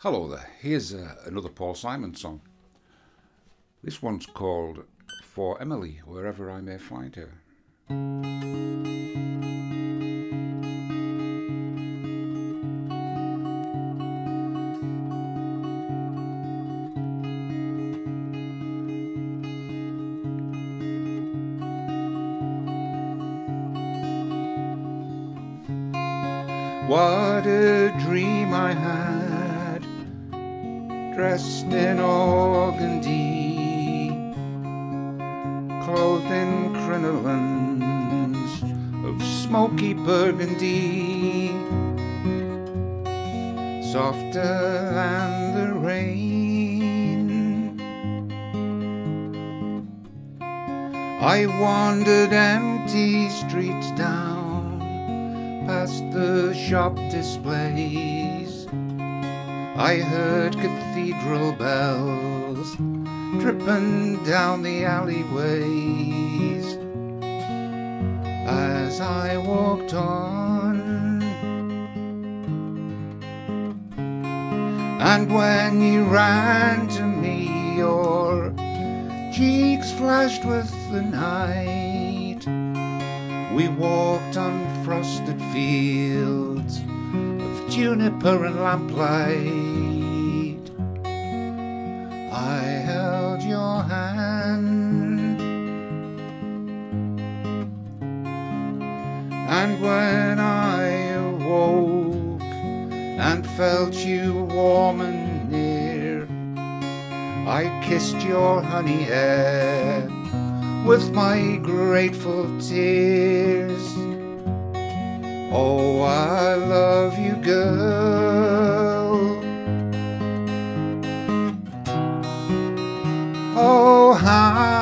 Hello there, here's another Paul Simon song. This one's called For Emily, Wherever I May Find Her. What a dream I had, dressed in organdy, clothed in crinolines of smoky burgundy, softer than the rain. I wandered empty streets down past the shop displays. I heard cathedral bells tripping down the alleyways. As I walked on, and when you ran to me, your cheeks flashed with the night. We walked on frosted fields of juniper and lamplight. I held your hand, and when I awoke and felt you warm and near, I kissed your honey hair with my grateful tears. Oh, I love you, girl. Oh, how